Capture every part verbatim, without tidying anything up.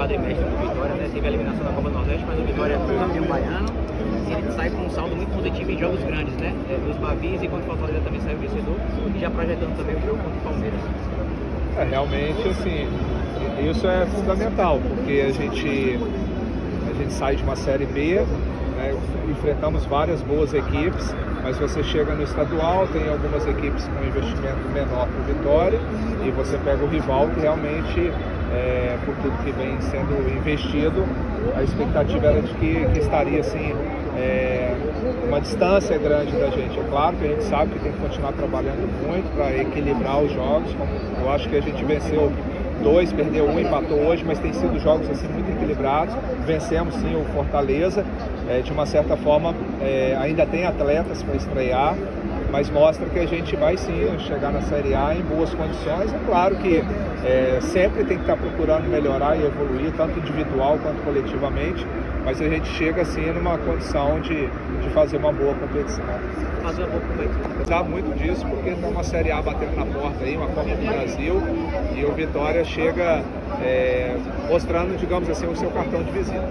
quadrimestre do Vitória, né? Teve a eliminação da Copa do Nordeste, mas o Vitória foi campeão baiano. E ele sai com um saldo muito positivo em jogos grandes, né? É, dos Bavis, e quando o Fortaleza também saiu vencedor, e já projetando também o jogo contra o Palmeiras. É, realmente, assim, isso é fundamental, porque a gente, a gente sai de uma Série B, né, enfrentamos várias boas equipes, mas você chega no estadual, tem algumas equipes com investimento menor para o Vitória, e você pega o rival que realmente, é, por tudo que vem sendo investido, a expectativa era de que, que estaria assim, é, uma distância grande da gente. É claro que a gente sabe que tem que continuar trabalhando muito para equilibrar os jogos. Eu acho que a gente venceu dois, perdeu um, empatou hoje, mas tem sido jogos assim muito equilibrados. Vencemos sim o Fortaleza, é, de uma certa forma é, ainda tem atletas para estrear, mas mostra que a gente vai sim chegar na Série A em boas condições. É claro que é, sempre tem que estar procurando melhorar e evoluir, tanto individual quanto coletivamente, mas a gente chega assim numa condição de, de fazer uma boa competição. Fazer uma boa competição. Dá muito disso porque tem uma Série A batendo na porta aí, uma Copa do Brasil, e o Vitória chega é, mostrando, digamos assim, o seu cartão de visita.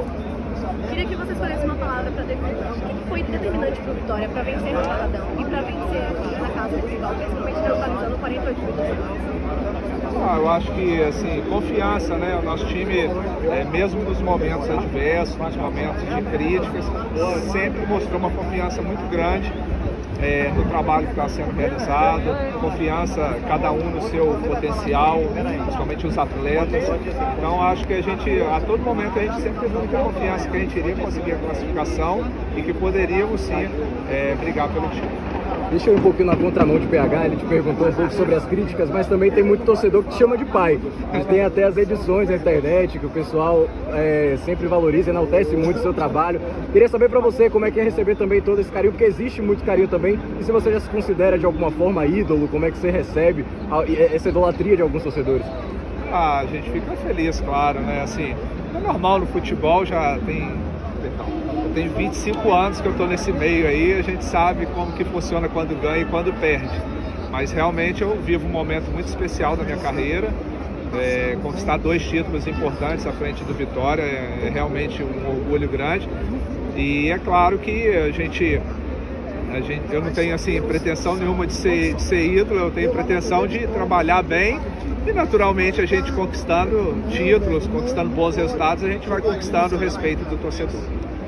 Queria que você escolhesse uma palavra para definir o que foi determinante para o Vitória para vencer no Barradão e para vencer aqui na casa do rival, principalmente neutralizando quarenta e oito vitórias. Ah, eu acho que, assim, confiança, né? O nosso time, é, mesmo nos momentos adversos, nos momentos de críticas, sempre mostrou uma confiança muito grande é, no trabalho que está sendo realizado, confiança cada um no seu potencial, principalmente os atletas. Então acho que a gente, a todo momento a gente sempre teve muita confiança que a gente iria conseguir a classificação e que poderíamos sim é, brigar pelo time. Deixa eu ir um pouquinho na contramão de P H, ele te perguntou um pouco sobre as críticas, mas também tem muito torcedor que te chama de pai. A gente tem até as edições na internet, que o pessoal é, sempre valoriza, enaltece muito o seu trabalho. Queria saber pra você como é que é receber também todo esse carinho, porque existe muito carinho também, e se você já se considera de alguma forma ídolo, como é que você recebe essa idolatria de alguns torcedores? Ah, a gente fica feliz, claro, né? Assim, é normal no futebol, já tem... Eu tenho vinte e cinco anos que eu estou nesse meio aí, a gente sabe como que funciona quando ganha e quando perde. Mas realmente eu vivo um momento muito especial da minha carreira. É, conquistar dois títulos importantes à frente do Vitória é, é realmente um orgulho grande. E é claro que a gente, a gente eu não tenho assim, pretensão nenhuma de ser, de ser ídolo, eu tenho pretensão de trabalhar bem. E naturalmente a gente conquistando títulos, conquistando bons resultados, a gente vai conquistando o respeito do torcedor.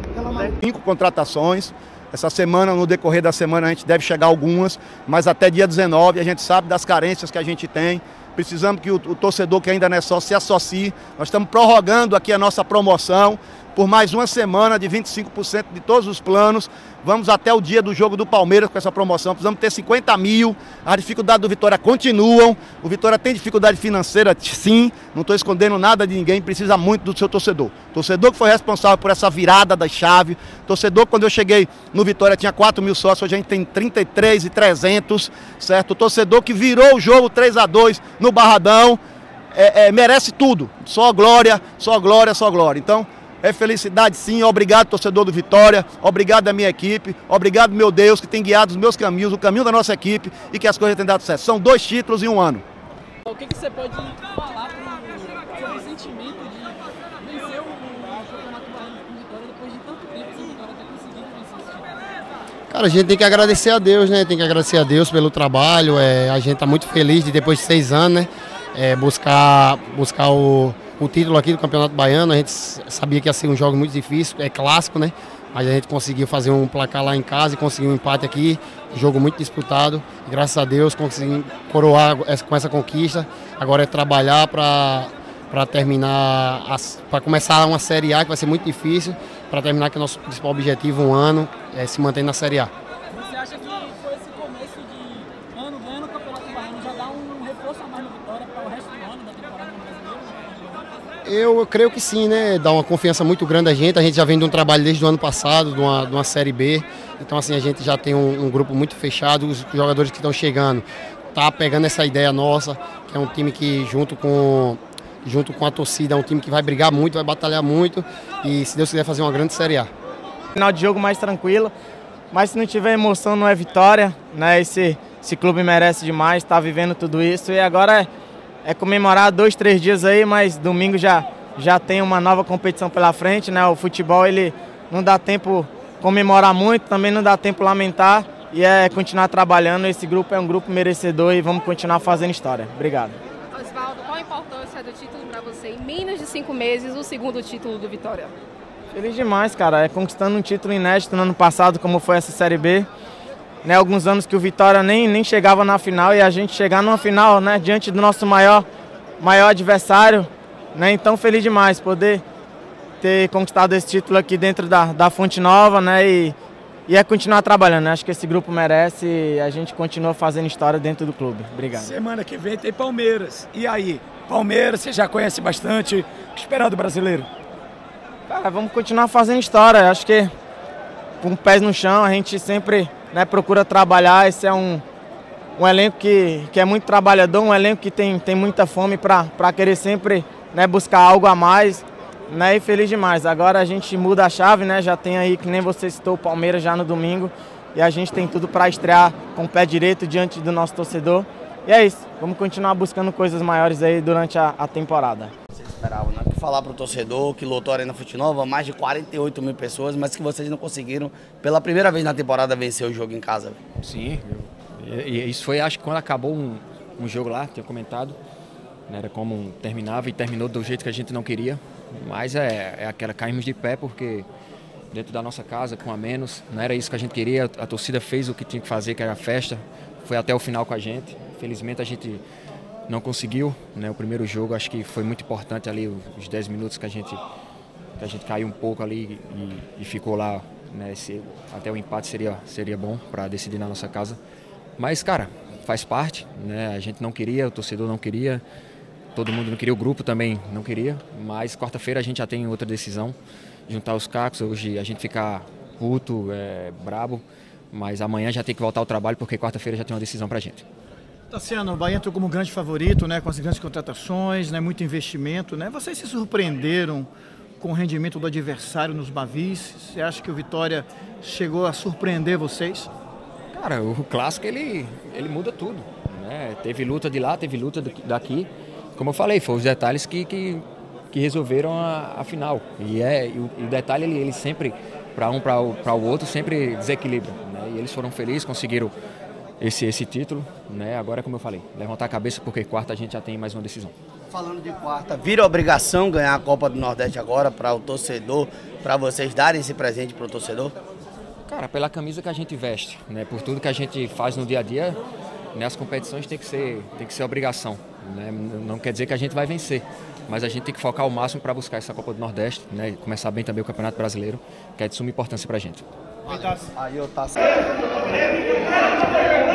Cinco contratações. Essa semana, no decorrer da semana, a gente deve chegar algumas, mas até dia dezenove a gente sabe das carências que a gente tem. Precisamos que o, o torcedor que ainda não é sócio se associe. Nós estamos prorrogando aqui a nossa promoção por mais uma semana de vinte e cinco por cento de todos os planos. Vamos até o dia do jogo do Palmeiras com essa promoção. Precisamos ter cinquenta mil. As dificuldades do Vitória continuam. O Vitória tem dificuldade financeira, sim. Não estou escondendo nada de ninguém. Precisa muito do seu torcedor. Torcedor que foi responsável por essa virada da chave. Torcedor, quando eu cheguei no Vitória, tinha quatro mil sócios. Hoje a gente tem trinta e três mil e trezentos, certo? Torcedor que virou o jogo três a dois no Barradão. É, é, merece tudo. Só glória, só glória, só glória. Então, é felicidade sim, obrigado torcedor do Vitória, obrigado à minha equipe, obrigado meu Deus que tem guiado os meus caminhos, o caminho da nossa equipe e que as coisas tenham dado certo. São dois títulos em um ano. O que, que você pode falar pro, sobre o sentimento de vencer o, o Campeonato Baiano com Vitória depois de tanto tempo sem Vitória ter conseguido vencer esse título? Cara, a gente tem que agradecer a Deus, né? Tem que agradecer a Deus pelo trabalho, é, a gente tá muito feliz de depois de seis anos, né? É, buscar, buscar o... o título aqui do Campeonato Baiano. A gente sabia que ia ser um jogo muito difícil, é clássico, né? Mas a gente conseguiu fazer um placar lá em casa e conseguiu um empate aqui, jogo muito disputado. E, graças a Deus conseguimos coroar essa, com essa conquista. Agora é trabalhar para para terminar, para começar uma Série A que vai ser muito difícil, para terminar que é o nosso principal objetivo, um ano, é se manter na Série A. Você acha que foi esse começo de ano ganhando o Campeonato Baiano já dá um reforço a mais no Vitória para o resto do ano da temporada no Brasileiro? Eu creio que sim, né? Dá uma confiança muito grande a gente. A gente já vem de um trabalho desde o ano passado, de uma, de uma Série B. Então, assim, a gente já tem um, um grupo muito fechado. Os jogadores que estão chegando tá pegando essa ideia nossa, que é um time que, junto com, junto com a torcida, é um time que vai brigar muito, vai batalhar muito. E, se Deus quiser, fazer uma grande Série A. Final de jogo mais tranquilo. Mas se não tiver emoção, não é vitória, né? Esse, esse clube merece demais, tá vivendo tudo isso. E agora é... É comemorar dois, três dias aí, mas domingo já, já tem uma nova competição pela frente, né? O futebol, ele não dá tempo comemorar muito, também não dá tempo lamentar, e é continuar trabalhando. Esse grupo é um grupo merecedor e vamos continuar fazendo história. Obrigado. Osvaldo, qual a importância do título para você? Em menos de cinco meses, o segundo título do Vitória. Feliz demais, cara. É conquistando um título inédito no ano passado, como foi essa Série B. Né, alguns anos que o Vitória nem, nem chegava na final, e a gente chegar numa final, né, diante do nosso maior, maior adversário. Né, então, feliz demais poder ter conquistado esse título aqui dentro da, da Fonte Nova, né, e, e é continuar trabalhando. Né? Acho que esse grupo merece e a gente continua fazendo história dentro do clube. Obrigado. Semana que vem tem Palmeiras. E aí? Palmeiras, você já conhece bastante. O que esperar do brasileiro? Cara, vamos continuar fazendo história. Acho que com pés no chão, a gente sempre, né, procura trabalhar. Esse é um, um elenco que, que é muito trabalhador, um elenco que tem, tem muita fome para querer sempre, né, buscar algo a mais. Né, e feliz demais. Agora a gente muda a chave, né? Já tem aí, que nem você citou, o Palmeiras já no domingo. E a gente tem tudo para estrear com o pé direito diante do nosso torcedor. E é isso. Vamos continuar buscando coisas maiores aí durante a, a temporada. Vocês esperavam, né? Falar para o torcedor que lotou a Arena Fonte Nova, mais de quarenta e oito mil pessoas, mas que vocês não conseguiram, pela primeira vez na temporada, vencer o jogo em casa. Sim. E isso foi, acho que quando acabou um, um jogo lá, tinha comentado, né, era como terminava e terminou do jeito que a gente não queria. Mas é, é aquela, caímos de pé porque dentro da nossa casa, com a menos, não era isso que a gente queria. A torcida fez o que tinha que fazer, que era a festa, foi até o final com a gente. Felizmente a gente não conseguiu, né? O primeiro jogo acho que foi muito importante ali, os dez minutos que a gente, que a gente caiu um pouco ali e, e ficou lá, né? Esse, até o empate seria, seria bom para decidir na nossa casa. Mas, cara, faz parte, né? A gente não queria, o torcedor não queria. Todo mundo não queria, o grupo também não queria, mas quarta-feira a gente já tem outra decisão, juntar os cacos, hoje a gente ficar puto, é, brabo, mas amanhã já tem que voltar ao trabalho porque quarta-feira já tem uma decisão pra gente. Tassiano, o Bahia entrou como grande favorito, né, com as grandes contratações, né, muito investimento, né? Vocês se surpreenderam com o rendimento do adversário nos Bavis? Você acha que o Vitória chegou a surpreender vocês? Cara, o clássico ele, ele muda tudo, né? Teve luta de lá, teve luta daqui. Como eu falei, foram os detalhes que, que, que resolveram a, a final. E, é, e, o, e o detalhe, ele, ele sempre, para um, para o, para o outro, sempre desequilibra. Né? E eles foram felizes, conseguiram esse, esse título. Né? Agora, como eu falei, levantar a cabeça, porque quarta a gente já tem mais uma decisão. Falando de quarta, vira obrigação ganhar a Copa do Nordeste agora para o torcedor, para vocês darem esse presente para o torcedor? Cara, pela camisa que a gente veste, né? Por tudo que a gente faz no dia a dia, né? As competições tem que ser, tem que ser obrigação. Né? Não quer dizer que a gente vai vencer, mas a gente tem que focar ao máximo para buscar essa Copa do Nordeste, né? Começar bem também o Campeonato Brasileiro, que é de suma importância para a gente. Aí eu tá